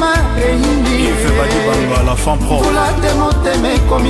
motema eyingi la femme propre vula te motema ekomi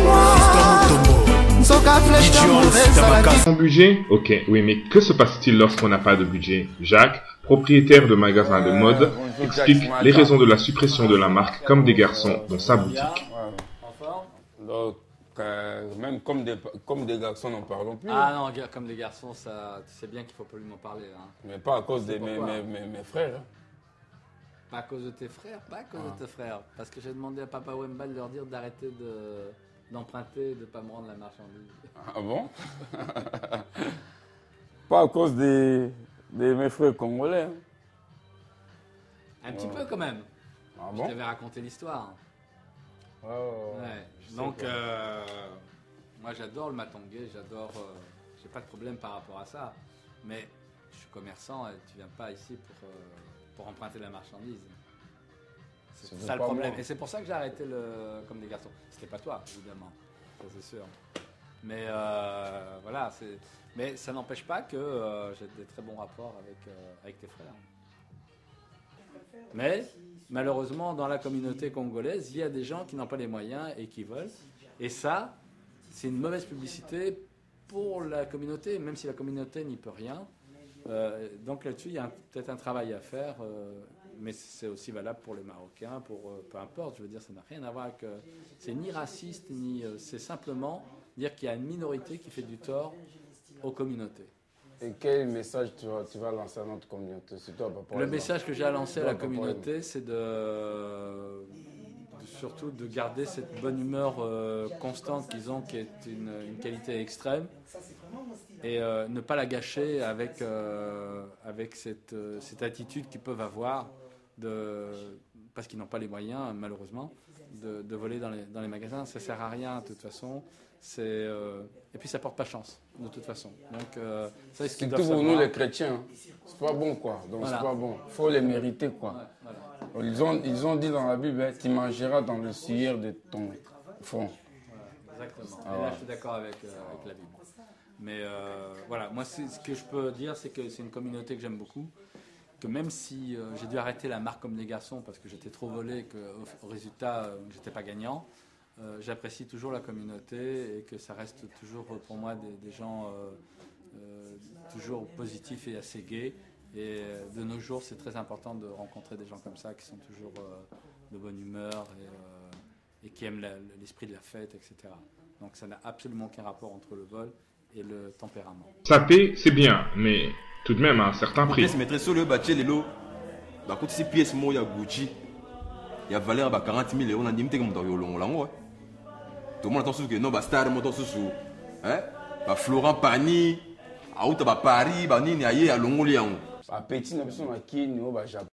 nzoka flèche Son budget? Ok, oui, mais que se passe-t-il lorsqu'on n'a pas de budget? Jacques, propriétaire de magasin de mode, explique les raisons de la suppression de la marque Comme des garçons dans sa boutique. Donc, même comme des garçons, n'en parlons plus. Ah non, comme des garçons, ça, tu sais bien qu'il faut plus m'en parler. Hein. Mais pas à cause de mes frères. Hein. Pas à cause de tes frères, pas à cause de tes frères. Parce que j'ai demandé à Papa Wemba de leur dire d'arrêter d'emprunter et de ne pas me rendre la marchandise. Ah bon? Pas à cause de mes frères congolais. Hein. Un petit peu quand même. Ah bon? Je t'avais raconté l'histoire. Ouais. Donc, moi j'adore le matongé, j'ai pas de problème par rapport à ça. Mais je suis commerçant et tu viens pas ici pour emprunter la marchandise. C'est ça le problème. Moi. Et c'est pour ça que j'ai arrêté Comme des garçons. C'était pas toi, évidemment, ça c'est sûr. Mais voilà, mais ça n'empêche pas que j'ai des très bons rapports avec tes frères. Mais malheureusement, dans la communauté congolaise, il y a des gens qui n'ont pas les moyens et qui veulent. Et ça, c'est une mauvaise publicité pour la communauté, même si la communauté n'y peut rien. Donc là-dessus, il y a peut-être un travail à faire, mais c'est aussi valable pour les Marocains, peu importe. Je veux dire, ça n'a rien à voir avec... c'est ni raciste, c'est simplement dire qu'il y a une minorité qui fait du tort aux communautés. Et quel message tu vas lancer à notre communauté? Le message que j'ai à lancer à la communauté, c'est surtout de garder cette bonne humeur constante qu'ils ont, qui est une qualité extrême, et ne pas la gâcher avec cette attitude qu'ils peuvent avoir, parce qu'ils n'ont pas les moyens, malheureusement, de voler dans les magasins. Ça ne sert à rien, de toute façon. Et puis ça porte pas chance, de toute façon. Donc, ça, c'est surtout pour nous les chrétiens, c'est pas bon quoi. Donc voilà. C'est pas bon. Faut les mériter quoi. Ouais, voilà. Ils ont dit dans la Bible, hein, tu mangeras dans le suaire de ton front. Voilà, exactement. Et là, je suis d'accord avec la Bible. Mais voilà, moi, ce que je peux dire, c'est que c'est une communauté que j'aime beaucoup. Que même si j'ai dû arrêter la marque Comme des garçons parce que j'étais trop volé, qu'au résultat, j'étais pas gagnant. J'apprécie toujours la communauté et que ça reste toujours pour moi des gens toujours positifs et assez gais. Et de nos jours, c'est très important de rencontrer des gens comme ça qui sont toujours de bonne humeur et qui aiment l'esprit de la fête, etc. Donc ça n'a absolument aucun rapport entre le vol et le tempérament. Saper, c'est bien, mais tout de même à un certain prix. Je mettrais sur le bâtiment les lots. Par contre, ces pièces, il y a Gucci. Il y a valeur à 40 000 euros. On a dit que tout le monde attend que non, Star, on attend sous. Florent Pagny, à Paris, Nini, à Longolia. Petit, nous sommes à qui, nous, Japon.